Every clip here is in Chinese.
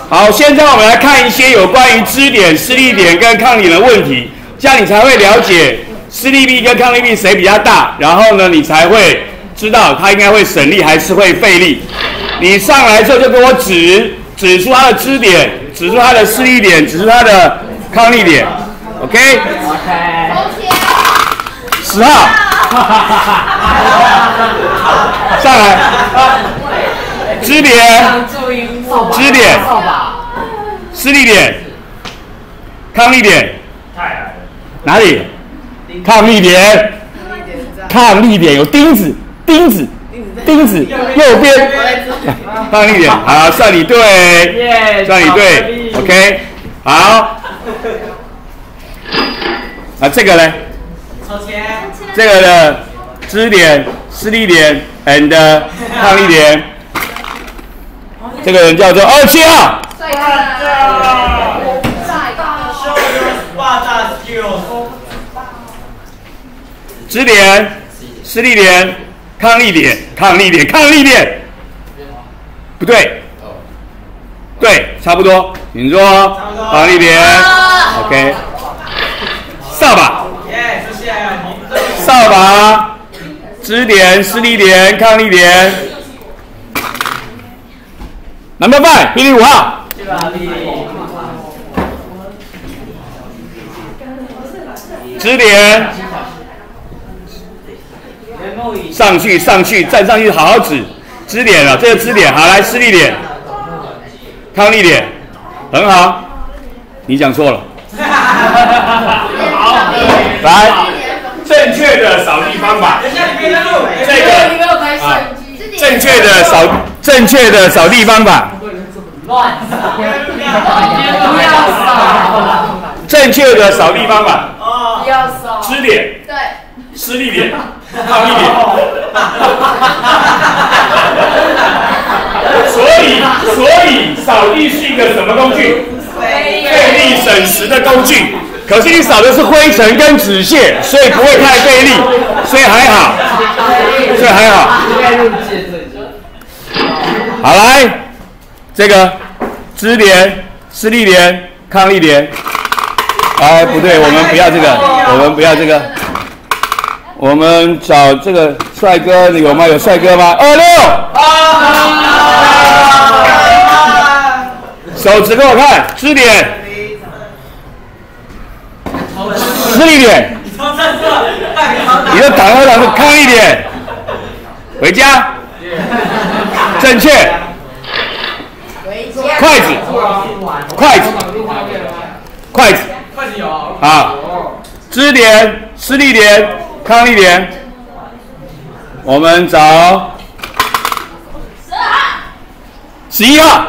好，现在我们来看一些有关于支点、施力点跟抗力点的问题，这样你才会了解施力臂跟抗力臂谁比较大，然后呢，你才会知道它应该会省力还是会费力。你上来之后就给我指出它的支点，指出它的施力点，指出它的抗力点 ，OK？ 10号，上来，支点，施力点，抗力点，哪里？抗力点，有钉子，右边，抗力点，好，算你对，OK， 好，这个呢？这个的支点、施力点 and 抗力点，这个人叫做27号。支点、施力点、抗力点，不对，对，差不多。你说抗力点 ，OK。扫把，支点、施力点、抗力点。Number 5，霹雳5号。支点，上去，站上去，好好指。支点了，这个支点，好，来施力点、抗力点，很好。你讲错了。好，来，正确的扫地方法。这个正确的扫地方法。正确的扫地方法。支点，施力点，抗力点。所以扫地是一个什么工具？费力省时的工具。可是你扫的是灰尘跟纸屑，所以不会太费力，所以还好。好，来，这个支点、施力点、抗力点。哎，不对，我们不要这个，我们找这个帅哥，有吗？有帅哥吗？26。手指给我看，支点。施力点，你的挡是抗力点，回家，正确，筷子，好，支点、施力点、抗力点，我们找11号，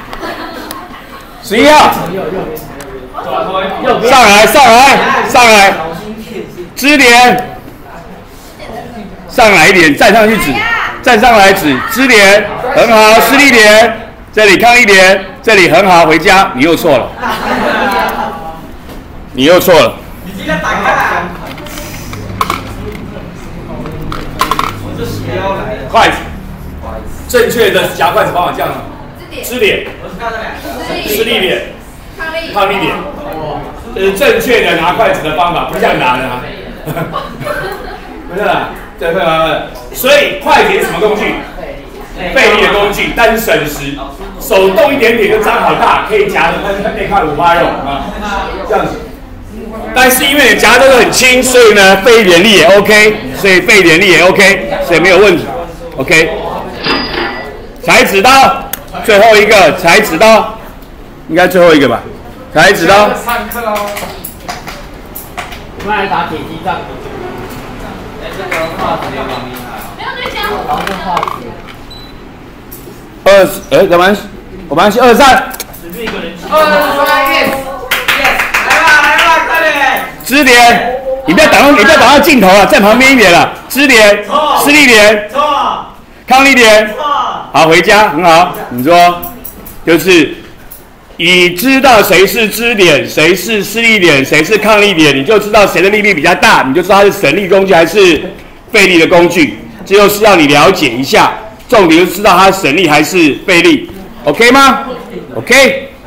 上来，支点，上来一点，站上去指，站上来指，支点很好，施力点，这里抗力点，这里很好，回家，你又错了，你尽量打开。筷子，正确的夹筷子方法这样，支点，施力点，抗力点。这是正确的拿筷子的方法，不是这样拿的啊！不是啦，对，所以筷子是什么工具？费力的工具，但是省时，手动一点点就张好大，可以夹着那块五花肉啊，这样子。但是因为你夹这个很轻，所以呢费一点力也 OK， 所以没有问题 ，OK。裁纸刀，最后一个裁纸刀，应该最后一个吧？裁纸刀。上课哦。我们来打铁鸡仗。这个画质有点厉害。没有对象。干嘛？我们是23。来吧，快点。支点，你不要挡到镜头了，站旁边一点了。支点，施力点，抗力点。好，回家很好。你说，就是你知道谁是支点，谁是施力点，谁是抗力点，你就知道谁的力量比较大，你就知道它是省力工具还是费力的工具。这就是要你了解一下，重点就是知道它省力还是费力。 OK 吗 ？OK。